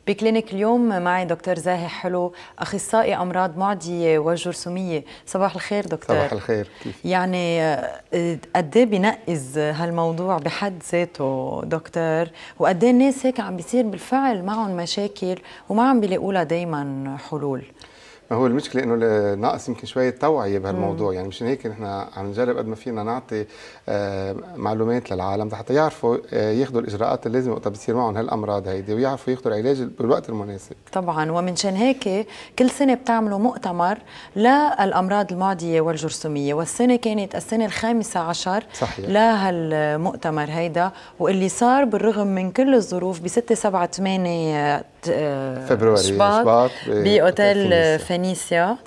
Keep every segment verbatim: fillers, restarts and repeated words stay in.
بكلينيك اليوم معي دكتور زاهي حلو، اخصائي امراض معديه وجرثوميه. صباح الخير دكتور. صباح الخير. كيف يعني قد ايه بنقز هالموضوع بحد ذاته دكتور، وقد ايه الناس هيك عم بيصير بالفعل معهم مشاكل وما عم بيلاقوا لها دائما حلول؟ ما هو المشكله انه ناقص يمكن شويه توعيه بهالموضوع. مم. يعني مشان هيك نحن عم نجرب قد ما فينا نعطي آه معلومات للعالم حتى يعرفوا آه ياخذوا الاجراءات اللازمه وقت بيصير معهم هالامراض هيدي، ويعرفوا ياخذوا العلاج بالوقت المناسب. طبعا، ومنشان هيك كل سنه بتعملوا مؤتمر للامراض المعديه والجرثوميه، والسنه كانت السنه الخامسه عشر صحيح لهالمؤتمر هيدا، واللي صار بالرغم من كل الظروف ب ستة سبعة ثمانية فبراير شباط باوتيل فينيسيا.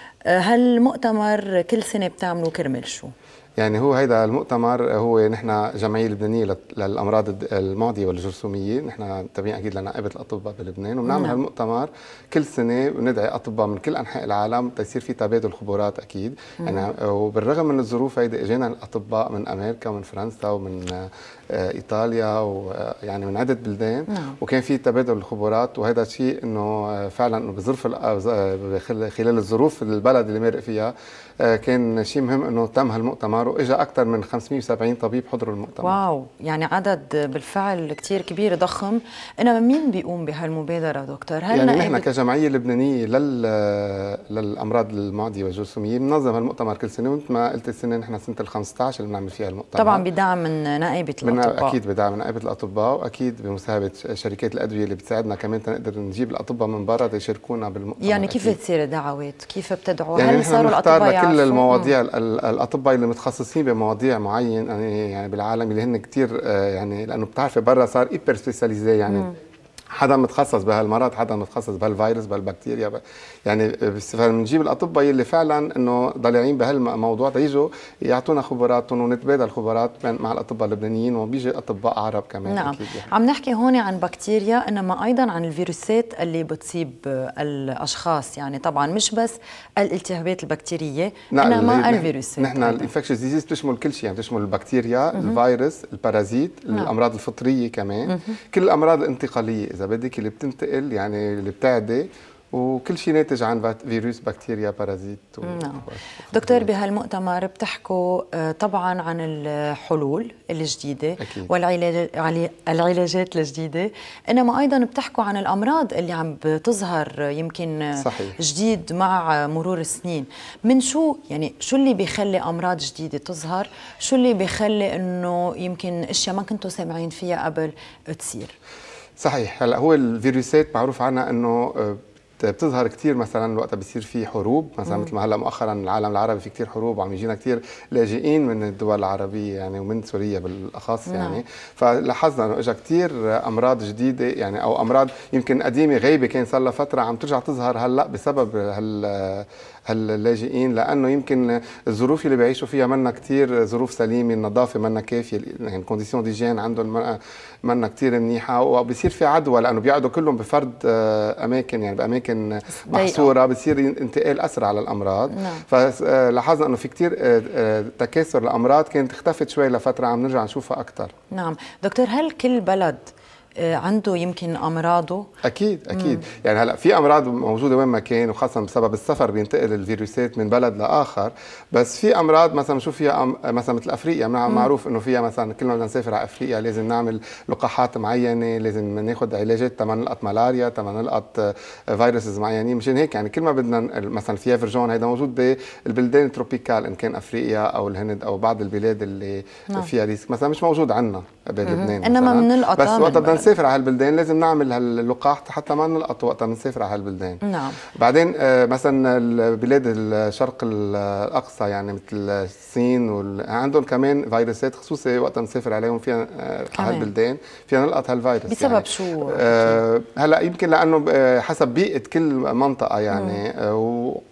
هالمؤتمر كل سنه بتعملوا كرمال شو؟ يعني هو هيدا المؤتمر هو نحن جمعيه لبنانيه للامراض المعديه والجرثوميه، نحن تابعين اكيد لنقابه الاطباء بلبنان، وبنعمل هالمؤتمر كل سنه وندعي اطباء من كل انحاء العالم تيصير في تبادل خبرات اكيد. يعني وبالرغم من الظروف هيدي اجينا الاطباء من امريكا ومن فرنسا ومن ايطاليا ويعني من عده بلدان، نعم. وكان في تبادل الخبرات، وهذا الشيء انه فعلا بظرف خلال الظروف البلد اللي مرق فيها كان شيء مهم انه تم هالمؤتمر، واجا اكثر من خمسمية وسبعين طبيب حضروا المؤتمر. واو، يعني عدد بالفعل كثير كبير ضخم. انما مين بيقوم بهالمبادره دكتور؟ هل يعني نحن كجمعيه لبنانيه لل للامراض المعديه والجرثوميه بننظم هالمؤتمر كل سنه، ومثل ما قلت السنه نحن سنه ال خمسة عشر اللي بنعمل فيها المؤتمر، طبعا بدعم من نقابه الاطباء. اكيد بدعم من نقابه الاطباء، واكيد بمساهمه شركات الادويه اللي بتساعدنا كمان تنقدر نجيب الاطباء من برا تيشاركونا بالمؤتمر. يعني كيف تصير الدعوات؟ كيف بتدعوا؟ يعني هل صاروا الاطباء كل المواضيع الاطباء اللي متخصصين بمواضيع معين يعني بالعالم اللي هن كثير يعني، لانه بتعرفي برا صار ايبر سبيشاليزي، يعني مم. حدا متخصص بهالمرض، حدا متخصص بهالفيروس بهالبكتيريا، يعني بنجيب الاطباء اللي فعلا انه ضالعين بهالموضوع تيجوا يعطونا خبراتهم ونتبادل خبرات مع الاطباء اللبنانيين، وبيجي اطباء عرب كمان. نعم. أكيد يعني. عم نحكي هون عن بكتيريا، انما ايضا عن الفيروسات اللي بتصيب الاشخاص، يعني طبعا مش بس الالتهابات البكتيريه انما الفيروسات. نحن الانفكشن ديزيز بتشمل كل شيء، يعني بتشمل البكتيريا، مم. الفيروس، البارازيت، نعم. الامراض الفطريه كمان، مم. كل الامراض الانتقاليه اذا بدك اللي بتنتقل، يعني اللي بتعدي، وكل شيء ناتج عن فيروس، بكتيريا، بارازيت. و... نعم. دكتور، بهالمؤتمر بتحكوا طبعا عن الحلول الجديده والعلاجات الجديده، انما ايضا بتحكوا عن الامراض اللي عم بتظهر يمكن صحيح. جديد مع مرور السنين. من شو يعني شو اللي بيخلي امراض جديده تظهر؟ شو اللي بيخلي انه يمكن اشياء ما كنتوا سامعين فيها قبل تصير؟ صحيح. هلا هو الفيروسات معروف عنها انه بتظهر كثير مثلا وقت بيصير في حروب، مثلا مثل ما هلا مؤخرا العالم العربي في كثير حروب وعم يجينا كثير لاجئين من الدول العربيه يعني، ومن سوريا بالاخص. نعم. يعني فلاحظنا انه اجى كثير امراض جديده، يعني او امراض يمكن قديمه غايبه كان صار لها فتره عم ترجع تظهر هلا بسبب هال هاللاجئين، لانه يمكن الظروف اللي بيعيشوا فيها منا كثير ظروف سليمه، النظافه منا كافيه، يعني كونديسيون ديجين عندهم منا كثير منيحه، وبصير في عدوى لانه بيقعدوا كلهم بفرد اماكن، يعني باماكن محصوره، بصير انتقال اسرع للامراض. نعم. فلاحظنا انه في كثير تكاثر الامراض كانت اختفت شوي لفتره، عم نرجع نشوفها اكثر. نعم دكتور، هل كل بلد عنده يمكن امراضه؟ اكيد اكيد. مم. يعني هلا في امراض موجوده وين ما كان، وخاصه بسبب السفر بينتقل الفيروسات من بلد لاخر، بس في امراض مثلا بنشوف فيها مثلا مثل افريقيا، معروف انه فيها مثلا كل ما بدنا نسافر على افريقيا لازم نعمل لقاحات معينه، لازم ناخذ علاجات تما نلقط ملاريا، تما نلقط فيروسز معينين. مشان هيك يعني كل ما بدنا مثلا فيفر جون هيدا موجود بالبلدان التروبيكال، ان كان افريقيا او الهند او بعض البلاد اللي نعم. فيها ريسك، مثلا مش موجود عندنا بلبنان، انما بنلقط، بس وقت بدنا نسافر على هالبلدان لازم نعمل هاللقاح حتى ما نلقط وقت بنسافر على هالبلدان. نعم. بعدين مثلا البلاد الشرق الاقصى يعني مثل الصين وال... عندهم كمان فيروسات خصوصي وقت نسافر عليهم فينا على هالبلدان فينا نلقط هالفيروس. بسبب يعني شو؟ آه هلا يمكن لانه حسب بيئه كل منطقه يعني، آه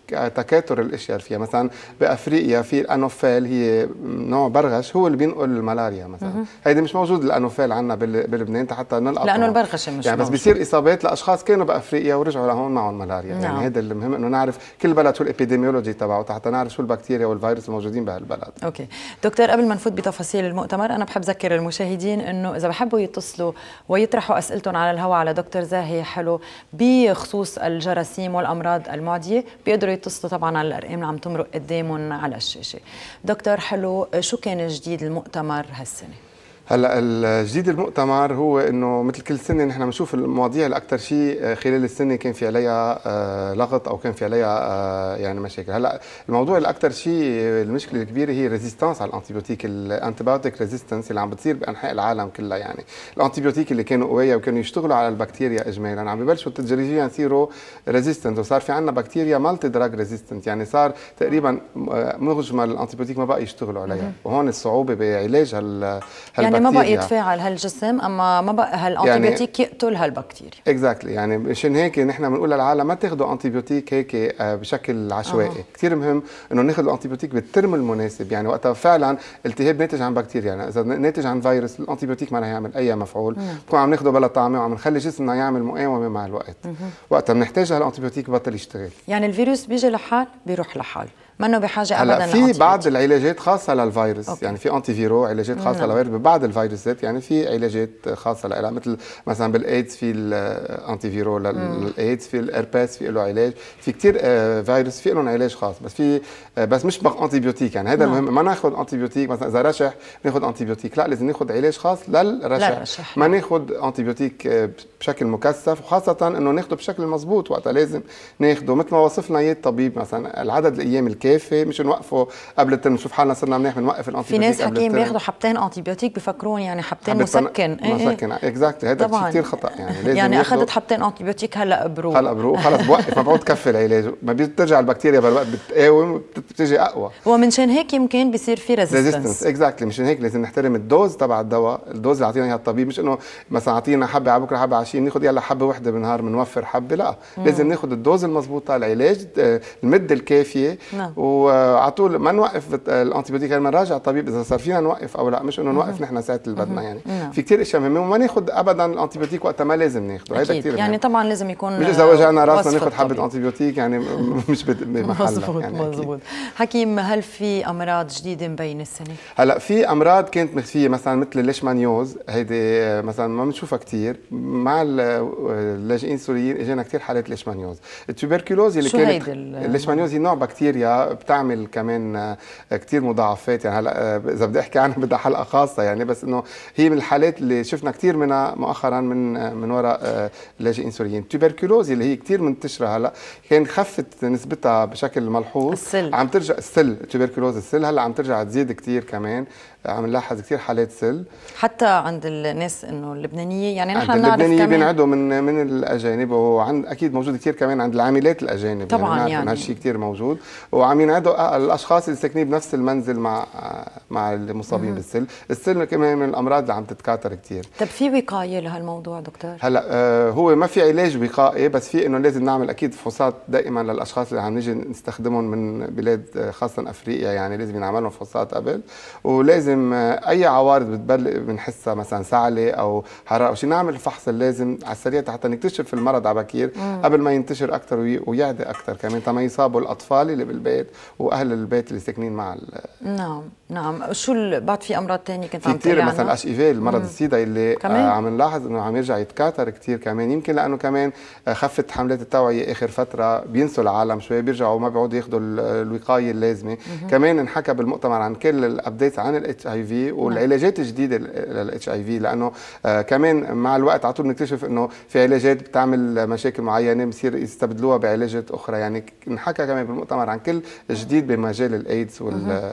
تكاثر الاشياء اللي فيها. مثلا بافريقيا في الانوفيل، هي نوع برغش هو اللي بينقل الملاريا مثلا. هيدي مش موجود الانوفيل عندنا بلبنان حتى نلقطه، لانه البرغش مش يعني، بس بيصير اصابات لاشخاص كانوا بافريقيا ورجعوا لهون معهم ملاريا. نعم. يعني هذا المهم انه نعرف كل بلد شو الابيديميولوجي تبعه حتى نعرف شو البكتيريا والفيروس الموجودين بهالبلد. اوكي دكتور، قبل ما نفوت بتفاصيل المؤتمر انا بحب اذكر المشاهدين انه اذا بحبوا يتصلوا ويطرحوا اسئلتهم على الهواء على دكتور زاهي حلو بخصوص الجراثيم والامراض المعديه بيقدروا يتصلوا طبعا على الارقام اللي عم تمرق قدامهم على الشاشه. دكتور حلو، شو كان جديد المؤتمر هالسنه؟ هلا الجديد المؤتمر هو انه مثل كل سنه نحن بنشوف المواضيع اللي اكثر شيء خلال السنه كان في عليها لغط او كان في عليها يعني مشاكل. هلا الموضوع اللي اكثر شيء المشكله الكبيره هي ريزيستانس على الانتيبيوتيك، الانتيبيوتيك ريزيستنس اللي عم بتصير بانحاء العالم كلها. يعني الانتيبيوتيك اللي كانوا قويه وكانوا يشتغلوا على البكتيريا اجمالا عم ببلشوا تدريجيا يصيروا ريزيستنت، وصار في عندنا بكتيريا مالتي دراج ريزيستنت، يعني صار تقريبا مجمل الانتيبيوتيك ما بقى يشتغلوا عليها. وهون الصعوبه بعلاج هال يعني ما بقى يتفاعل هالجسم، اما ما بقى هالانتيبيوتيك يعني يقتل هالبكتيريا. اكزاكتلي. يعني مشان هيك نحن بنقول للعالم ما تاخذوا انتيبيوتيك هيك بشكل عشوائي. آه. كثير مهم انه ناخذ الانتيبيوتيك بالترم المناسب، يعني وقتها فعلا التهاب ناتج عن بكتيريا، يعني اذا ناتج عن فيروس الانتيبيوتيك ما رح يعمل اي مفعول، بنكون عم ناخذه بلا طعمه وعم نخلي جسمنا يعمل مقاومه مع الوقت. مم. وقتها بنحتاج هالانتيبيوتيك بطل يشتغل. يعني الفيروس بيجي لحال بيروح لحال، منه بحاجه ابدا. هلا في بعض العلاجات خاصه للفيروس. أوكي. يعني في انتي فيرو علاجات خاصه للفيروس ببعض الفيروسات، يعني في علاجات خاصه لها، مثل مثلا بالايدز في الانتي فيرو للايدز، في الارباس في له علاج، في كثير فيروس في لهم علاج خاص، بس في بس مش بق انتيبيوتيك. يعني هذا المهم، ما ناخذ انتيبيوتيك مثلا اذا رشح ناخذ انتيبيوتيك، لا لازم ناخذ علاج خاص للرشح. للرشح. ما ناخذ انتيبيوتيك بشكل مكثف، وخاصه انه ناخذه بشكل مضبوط. وقتها لازم ناخذه مثل ما وصفنا اياه الطبيب، مثلا العدد الايام الكافي، مش نوقفه قبل الترم نشوف حالنا صرنا منيح بنوقف الانتيبيوتيك. في ناس حكيم بياخذوا حبتين انتيبيوتيك بفكرون يعني حبتين مسكن. مسكن اكزاكتلي. هذا شيء كثير خطا. يعني لازم يعني اخذت حبتين انتيبيوتيك هلا بروق هلا بروق خلص بوقف، ما بعود كفي العلاج، ما بترجع البكتيريا بالوقت بتقاوم وبتجي اقوى. ومنشان هيك يمكن بيصير في ريزيستنس. اكزاكتلي. مشان هيك لازم نحترم الدوز تبع الدواء، الدوز اللي اعطينا اياها الطبيب، مش انه مثلا اعطينا حبه على بكره حبه على شيء بناخذ يلا حبه وحده بالنهار بنوفر حبه، لا. مم. لازم ناخذ الدوز المضبوطه، العلاج المده الكافيه. نعم. وعلى طول ما نوقف الانتيبيوتيك، لما نراجع الطبيب اذا صار فينا نوقف او لا، مش انه نوقف نحن ساعه اللي بدنا. يعني مم. في كثير اشياء مهمه، وما ناخذ ابدا الانتيبيوتيك وقتها ما لازم ناخذه. هذا كثير يعني طبعا لازم يكون، مش اذا وجعنا راسنا ناخذ حبه انتيبيوتيك، يعني مش بمحلها. مزبوط. يعني مزبوط. حكيم، هل في امراض جديده مبينه السنه؟ هلا في امراض كانت مخفيه، مثلا مثل الليشمانيوز، هيدي مثلا ما بنشوفها كثير. مع اللاجئين السوريين اجانا كثير حالات ليشمانيوز. التوبركلوز اللي كانت الليشمانيوز هي نوع بكتيريا بتعمل كمان كثير مضاعفات. يعني هلا اذا بدي احكي عنها بدها حلقه خاصه يعني، بس انه هي من الحالات اللي شفنا كثير منها مؤخرا من من وراء لاجئين سوريين. التوبركلوز اللي هي كثير منتشره هلا كان خفت نسبتها بشكل ملحوظ. السل. عم ترجع السل، التوبركلوز السل هلا عم ترجع تزيد كثير كمان. عم نلاحظ كثير حالات سل حتى عند الناس انه اللبنانيه. يعني نحن بنعرف اللبنانيه بينعدوا من من الاجانب، وعند اكيد موجود كثير كمان عند العاملات الاجانب. طبعا يعني, يعني هالشيء كثير موجود، وعم ينعدوا الاشخاص اللي ساكنين بنفس المنزل مع مع المصابين بالسل. السل كمان من الامراض اللي عم تتكاثر كثير. طب في وقايه لهالموضوع دكتور؟ هلا آه هو ما في علاج وقائي، بس في انه لازم نعمل اكيد فحوصات دائما للاشخاص اللي عم نيجي نستخدمهم من بلاد خاصه افريقيا. يعني لازم ينعمل لهم فحوصات قبل، ولازم اي عوارض بتبلغ بنحسها مثلا سعله او حراره او شيء نعمل الفحص اللازم على السريع حتى نكتشف المرض على بكير قبل ما ينتشر اكثر ويعدي اكثر كمان، تما يصابوا الاطفال اللي بالبيت واهل البيت اللي ساكنين مع. نعم نعم. شو بعد في امراض ثانيه كنت عم تقولي عنها؟ مثلا الاش اي في، المرض السيدا اللي كمان؟ آه عم نلاحظ انه عم يرجع يتكاثر كثير كمان، يمكن لانه كمان خفت حملات التوعيه اخر فتره، بينسوا العالم شوي، بيرجعوا ما بيعودوا ياخذوا الوقايه اللازمه. كمان انحكى بالمؤتمر عن كل الابديتس عن الاتش اي في والعلاجات الجديده للاتش اي في، لانه آه كمان مع الوقت على طول بنكتشف انه في علاجات بتعمل مشاكل معينه بصير يستبدلوها بعلاجات اخرى. يعني انحكى كمان بالمؤتمر عن كل جديد بمجال الايدز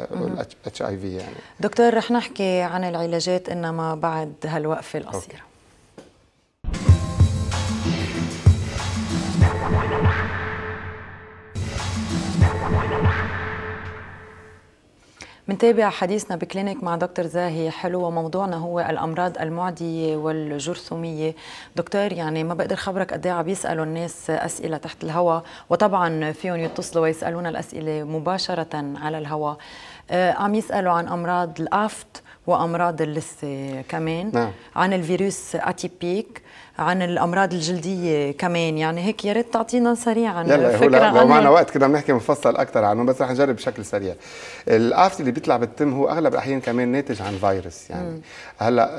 والاتش اي في. يعني دكتور رح نحكي عن العلاجات انما بعد هالوقفه القصيره. منتابع حديثنا بكلينيك مع دكتور زاهي حلو، وموضوعنا هو الأمراض المعدية والجرثومية. دكتور، يعني ما بقدر خبرك قد ايه عم يسألوا الناس أسئلة تحت الهواء، وطبعا فيهم يتصلوا ويسألونا الأسئلة مباشرة على الهواء. آه عم يسألوا عن أمراض الأفت وأمراض اللثة كمان. نعم. عن الفيروس أتيبيك، عن الامراض الجلديه كمان. يعني هيك يا ريت تعطينا سريعا فكره عنه. لو معنا وقت كنا بنحكي مفصل اكثر عنه، بس رح نجرب بشكل سريع. الافت اللي بيطلع بالتم هو اغلب الاحيان كمان ناتج عن فيروس. يعني مم. هلا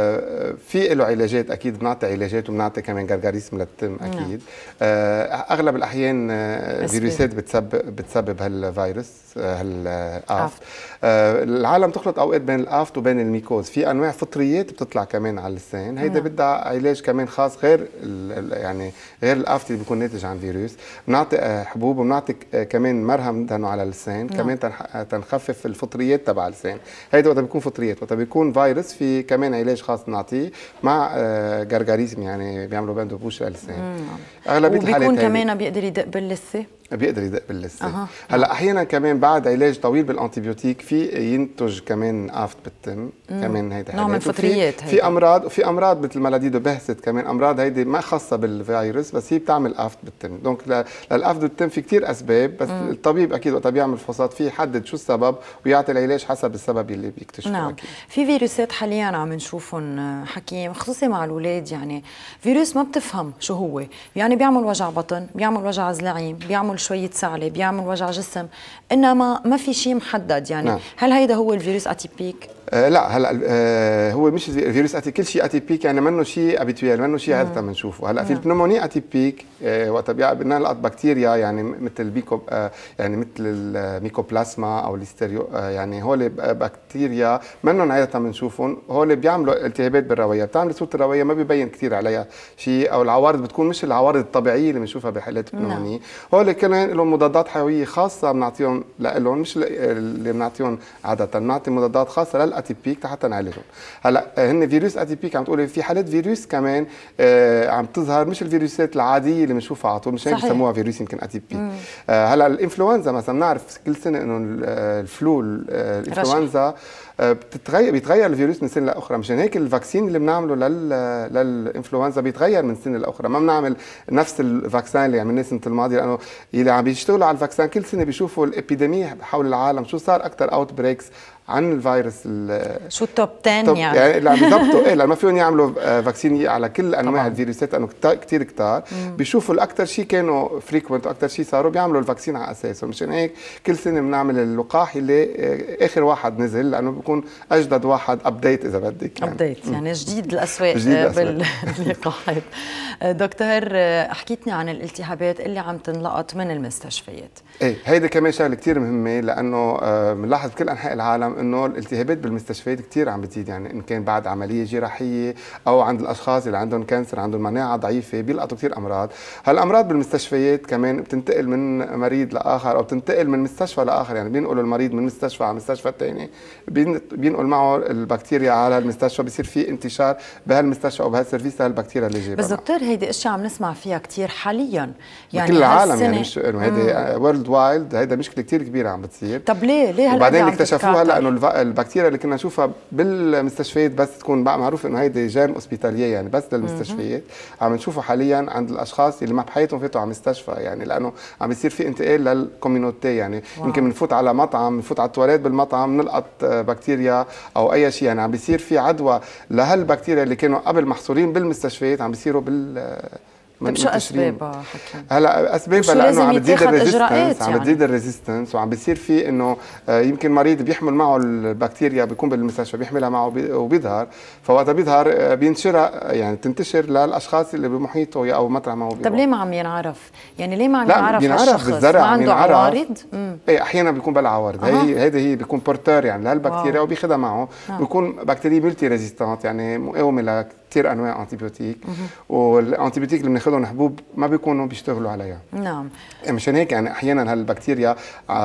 آه في له علاجات اكيد، بنعطي علاجات وبنعطي كمان جرجاريسم للتم اكيد. آه اغلب الاحيان آه فيروسات بتسبب بتسبب هالفيروس هالافت. آه العالم تخلط اوقات بين الافت وبين الميكوز. في انواع فطريات بتطلع كمان على اللسان، هيدا بدها علاج كمان خاص غير يعني غير الافت اللي بيكون ناتج عن فيروس. بنعطي حبوب وبنعطي كمان مرهم دهنه على اللسان كمان تنخفف الفطريات تبع اللسان. هيدا وقت بيكون فطريات. وقت بيكون فيروس في كمان علاج خاص بنعطيه مع جرجاريسم، يعني بيعملوا باند بوش للسان. اغلبيه الحالات وبيكون كمان بيقدر يدق باللثه، بيقدر يدق باللثه. أه. هلا احيانا كمان بعد علاج طويل بالانتيبيوتيك في ينتج كمان افت بالتم. مم. كمان هيدا نوع من الفطريات. في امراض وفي امراض مثل ملاديدو بهست كمان، امراض هيدي ما خاصه بالفيروس بس هي بتعمل افت بالتم. دونك للافت بالتم في كثير اسباب، بس مم. الطبيب اكيد وقت بيعمل فحوصات فيه يحدد شو السبب ويعطي العلاج حسب السبب اللي بيكتشفه. نعم. أكيد. في فيروسات حاليا عم نشوفهم حكيم، خصوصي مع الاولاد. يعني فيروس ما بتفهم شو هو، يعني بيعمل وجع بطن، بيعمل وجع زلعيم، بيعمل شويه سعله، بيعمل وجع جسم، انما ما في شيء محدد. يعني نعم. هل هيدا هو الفيروس اتيبيك؟ آه لا هلا آه هو مش الفيروس اتيبيك، كل شيء اتيبيك يعني منه شيء ابيتويال، منه شيء عاده بنشوفه. هلا في البنوموني اتيبيك آه وقت بنلقط بكتيريا يعني مثل البيكو آه يعني مثل الميكوبلازما او الاستيريو آه يعني هول بكتيريا منهم عاده بنشوفهم. هول بيعملوا التهابات بالروايه، بتعمل صوره الروايه ما بيبين كثير عليها شيء، او العوارض بتكون مش العوارض الطبيعيه اللي بنشوفها بحالات البنوموني. هول كمان لهم مضادات حيويه خاصه بنعطيهم لهم، مش اللي بنعطيهم عاده، بنعطي مضادات خاصه للاتيبيك حتى نعالجهم. هلا هن فيروس اتيبيك عم تقولي في حالات فيروس كمان آه عم تظهر مش الفيروسات العاديه اللي بنشوفها على طول، مش هيك بسموها فيروس يمكن اتيبيك. آه هلا الانفلونزا مثلا بنعرف كل سنه انه الفلو الانفلونزا بتتغير بيتغير الفيروس من سنه لاخرى، مشان هيك الفاكسين اللي بنعمله لل للانفلونزا بيتغير من سنه لاخرى. ما بنعمل نفس الفاكسين اللي عملناه السنه الماضيه، لانه اللي عم بيشتغلوا على الفاكسين كل سنه بيشوفوا الابيديميه حول العالم، شو صار اكثر اوت بريكس عن الفيروس. شو التوب عشرة يعني يعني اللي عم يضبطوا ايه، لما ما فيهم يعملوا فاكسين على كل انواع طبعاً. الفيروسات لانه كثير كتار، بيشوفوا الاكثر شيء كانوا فريكوينت واكثر شيء صاروا بيعملوا الفاكسين على اساسه. مشان هيك كل سنه بنعمل اللقاح اللي اخر واحد نزل، لانه بيكون اجدد واحد ابديت اذا بدك. يعني ابديت يعني جديد الاسواق باللقاحات. دكتور، حكيتني عن الالتهابات اللي عم تنلقط من المستشفيات. ايه هيدي كمان شغله كثير مهمه، لانه بنلاحظ بكل انحاء العالم انه الالتهابات بالمستشفيات كثير عم بتزيد. يعني ان كان بعد عمليه جراحيه او عند الاشخاص اللي عندهم كانسر، عندهم مناعه ضعيفه، بيلقطوا كثير امراض. هالامراض بالمستشفيات كمان بتنتقل من مريض لاخر او بتنتقل من مستشفى لاخر، يعني بينقلوا المريض من مستشفى على مستشفى ثاني، بينقل معه البكتيريا على المستشفى، بيصير في انتشار بهالمستشفى او بهالسيرفيس لهالبكتيريا اللي جايبها. بس دكتور هيدي اشياء عم نسمع فيها كثير حاليا يعني بكل العالم، يعني مش انه هيدي وورلد وايد، هيدا مشكله كثير كبيره عم بتصير. طب ليه ليه هلا وبعدين اكتشفوها هلا انه البكتيريا اللي كنا نشوفها بالمستشفيات بس تكون معروف انه هيدي جيرم اوسبيتاليه يعني بس للمستشفيات، عم نشوفها حاليا عند الاشخاص اللي ما بحياتهم فاتوا على مستشفى، يعني لانه عم بيصير في انتقال للكوميونيتي. يعني واو. يمكن بنفوت على مطعم، بنفوت على التواليت بالمطعم نلقط بكتيريا او اي شيء، يعني عم بيصير في عدوى لهالبكتيريا اللي كانوا قبل محصورين بالمستشفيات عم بيصيروا بال طيب شو اسبابها حكي؟ هلا اسبابها لانه عم بتزيد الريزيستنس، عم بتزيد الريزيستنس، وعم بيصير في انه يمكن مريض بيحمل معه البكتيريا، بيكون بالمستشفى بيحملها معه وبيظهر، فوقت بيظهر بينشرها يعني تنتشر للاشخاص اللي بمحيطه او مطرح ما هو بيروح. طب ليه ما عم ينعرف؟ يعني ليه ما عم ينعرف هالشخص؟ بالزرع ما عنده عوارض؟ ايه احيانا بيكون بلا عوارض. أه. هي هيدي هي بيكون بورتر يعني لهالبكتيريا وبياخذها معه. أه. بيكون بكتيريا ملتي ريزيستانت يعني مقاومه ل كثير انواع انتيبيوتيك، والانتيبيوتيك اللي بناخذهم حبوب ما بيكونوا بيشتغلوا عليها. نعم. مشان هيك يعني احيانا هالبكتيريا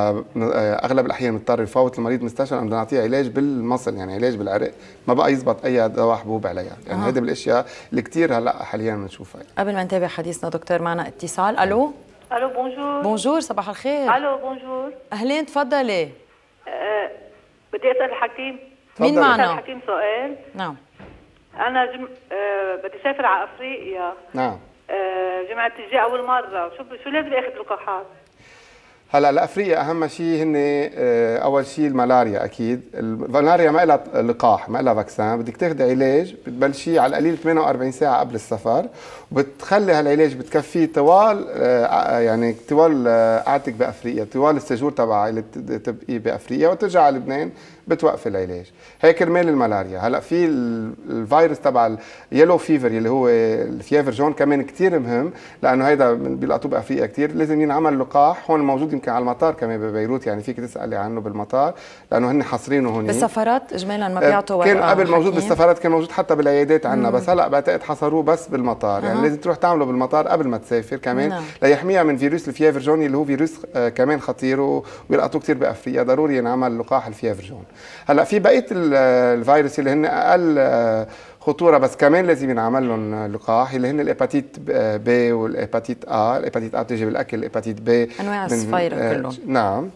اغلب الاحيان بنضطر نفوت المريض مستشفى، بدنا نعطيه علاج بالمصل يعني علاج بالعرق، ما بقى يزبط اي دواء حبوب عليها. يعني هيدي بالاشياء اللي كثير هلا حاليا بنشوفها. قبل ما نتابع حديثنا دكتور معنا اتصال. الو الو بونجور. بونجور صباح الخير. الو بونجور. اهلين تفضلي. أه بدي اسال الحكيم. مين معنا؟ اسال الحكيم سؤال. نعم. انا جم... آه بدي اسافر على افريقيا. نعم. آه جمعة الجاي اول مره، شو شو لازم اخذ لقاحات؟ هلا لافريقيا اهم شيء هن اول شيء الملاريا. اكيد الملاريا ما لها لقاح، ما لها فاكسان، بدك تاخذي علاج بتبلشي على القليل ثمانية وأربعين ساعه قبل السفر، وبتخلي هالعلاج بتكفيه طوال يعني طوال قعدتك بافريقيا، طوال السجور تبعها اللي بتبقي بافريقيا، وترجع على لبنان بتوقف العلاج. هي كرمال الملاريا. هلا في الفيروس تبع اليلو فيفر اللي هو الفيافر جون كمان كثير مهم، لانه هيدا بيلقطوه بافريقيا كثير، لازم ينعمل لقاح. هون موجود يمكن على المطار كمان ببيروت، يعني فيك تسالي عنه بالمطار لانه هن حاصرينه هون. بالسفارات اجمالا ما بيعطوا ورقه. كان قبل موجود بالسفارات، كان موجود حتى بالعيادات عندنا، بس هلا بعتقد حصروه بس بالمطار. يعني أه. لازم تروح تعمله بالمطار قبل ما تسافر كمان. نعم. ليحميها من فيروس الفيافر جون اللي هو فيروس آه كمان خطير وبيلقطوه كثير بافريقيا. ضروري ينعمل لقاح الفيافر جون. هلا في بقيه الفيروس اللي هن اقل خطوره بس كمان لازم ينعمل لهم لقاح، اللي هن الهيباتيت بي والهيباتيت ا. الهيباتيت ا بتيجي بالاكل، الهيباتيت بي انواع الصفيره كلهم. نعم.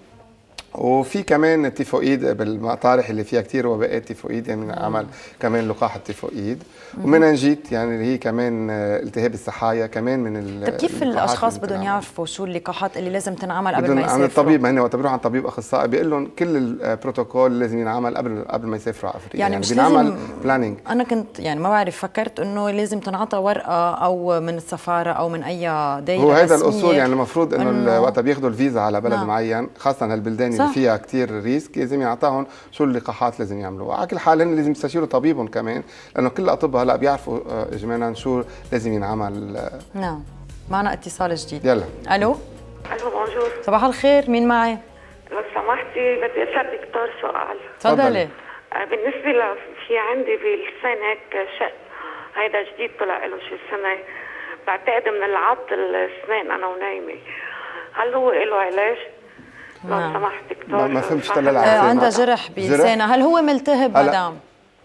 وفي كمان التيفوئيد بالمطارح اللي فيها كثير وباءات تيفوئيد، يعني عمل كمان لقاح التيفوئيد. ومننجيت يعني اللي هي كمان التهاب السحايا كمان من ال طيب كيف الاشخاص بدهم يعرفوا شو اللقاحات اللي لازم تنعمل قبل ما يسافروا؟ عن الطبيب. ما هن وقت بيروحوا عند طبيب اخصائي بيقول لهم كل البروتوكول اللي لازم ينعمل قبل قبل ما يسافروا على افريقيا، يعني, يعني مش بينعمل لازم بلاننج. انا كنت يعني ما بعرف، فكرت انه لازم تنعطى ورقه او من السفاره او من اي دايره. هو هذا الاصول، يعني المفروض انه إنه وقت بياخذوا الفيزا على بلد نعم. معين، خاصه هالبلدان اللي فيها كثير ريسك، لازم يعطاهم شو اللقاحات لازم يعملوها. على كل حال هن لازم يستشيروا طبيبهم كمان، لانه كل الاطباء هلا بيعرفوا اجمالا شو لازم ينعمل. نعم. معنا اتصال جديد. يلا. الو. الو بونجور. صباح الخير، مين معي؟ لو سمحتي بدي اسال دكتور سؤال. تفضلي. بالنسبه ل في عندي باللسان هيك شق، هيدا جديد طلع له شي سنه، بعتقد من العض الاسنان انا ونايمه، هل هو له علاج؟ لو سمحت دكتور. ما فهمتش تلال آه عندها جرح بلسانها، هل هو ملتهب مدام؟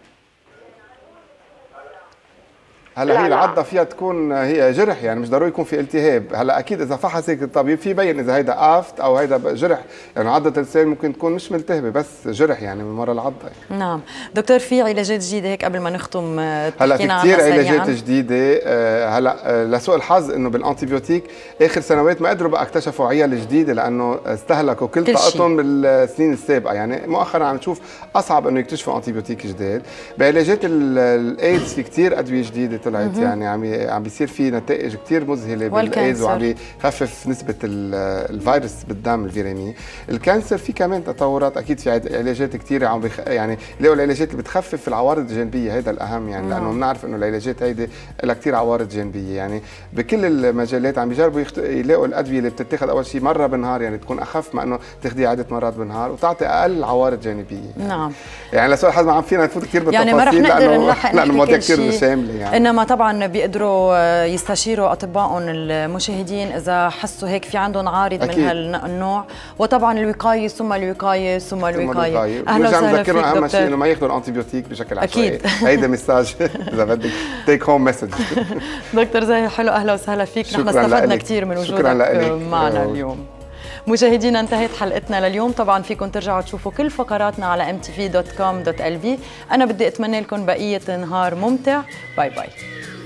هلا هي العضه فيها تكون هي جرح، يعني مش ضروري يكون في التهاب. هلا اكيد اذا فحص هيك الطبيب في بين اذا هيدا افت او هيدا جرح، يعني عضه اللسان ممكن تكون مش ملتهبه بس جرح يعني من ورا العضه يعني. نعم دكتور، في علاجات جديده هيك قبل ما نختم؟ هلا في كثير علاجات جديده. هلا لسوء الحظ انه بالانتيبيوتيك اخر سنوات ما قدروا بقى اكتشفوا عيال جديده، لانه استهلكوا كل طاقتهم بالسنين السابقه. يعني مؤخرا عم نشوف اصعب انه يكتشفوا انتيبيوتيك جديد. بعلاجات الايدز في كثير ادويه جديده طلعت، يعني عم عم بيصير في نتائج كثير مذهله بالايدز، وعم بيخفف نسبه الفيروس بالدم الفيريمي. الكانسر في كمان تطورات، اكيد في علاجات كثيره عم بيخ... يعني لقوا العلاجات اللي بتخفف العوارض الجانبيه، هذا الاهم يعني، لانه بنعرف انه العلاجات هيدي لها كثير عوارض جانبيه. يعني بكل المجالات عم بيجربوا يخت... يلاقوا الادويه اللي بتتاخذ اول شيء مره بالنهار، يعني تكون اخف ما انه تاخذيها عده مرات بالنهار، وتعطي اقل عوارض جانبيه. يعني. نعم. يعني لسوء الحظ ما عم فينا نفوت كثير بالتفاصيل، يعني ما رح نقدر نلحق لانه المواضيع كثير شامله يعني. انما طبعا بيقدروا يستشيروا اطبائهم المشاهدين اذا حسوا هيك في عندهم عارض أكيد. من هالنوع، وطبعا الوقايه ثم الوقايه ثم الوقايه. اهلا وسهلا فيك دكتور. اهم شيء انه ما ياخذوا الانتيبيوتيك بشكل عشوائي. اكيد هيدا مساج اذا بدك تيك هوم مسج. دكتور زاهي حلو، اهلا وسهلا فيك. نحن استفدنا كثير من وجودك معنا اليوم. مشاهدينا انتهت حلقتنا لليوم. طبعا فيكم ترجعوا تشوفوا كل فقراتنا على ام تي في دوت كوم دوت ال في. انا بدي اتمنى لكم بقيه نهار ممتع. باي باي.